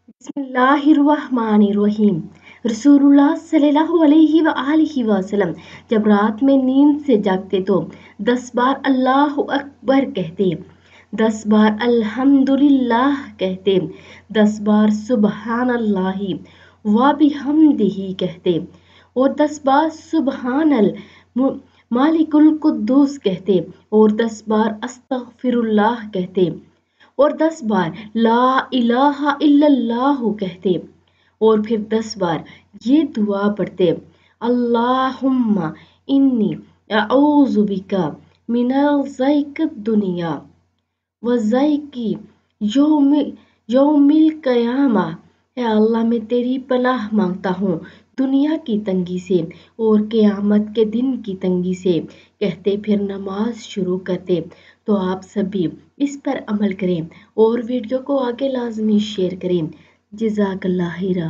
बिस्मिल्लाहिर्रहमानिर्रहीम। रसूलुल्लाह सल्लल्लाहु अलैहि वसल्लम जब रात में नींद से जागते तो 10 बार अल्लाह अकबर कहते, 10 बार अल्हम्दुलिल्लाह कहते, 10 बार सुबहानल्लाहि व बिहम्दिही कहते और 10 बार सुबहानल मालिकुल कुद्दूस कहते और 10 बार अस्तगफिरुल्लाह कहते और 10 बार ला इलाहा इल्लल्लाह कहते और फिर 10 बार ये दुआ पढ़ते, अल्लाहुम्मा इन्नी अऊज़ु बिका मिनल ज़ैक़ दुनिया व ज़ैक़ी यौमिल क़यामा। है अल्लाह, मैं तेरी पनाह मांगता हूँ दुनिया की तंगी से और क़यामत के दिन की तंगी से। कहते फिर नमाज शुरू करते। तो आप सभी इस पर अमल करें और वीडियो को आगे लाजमी शेयर करें। जज़ाकल्लाह खैरा।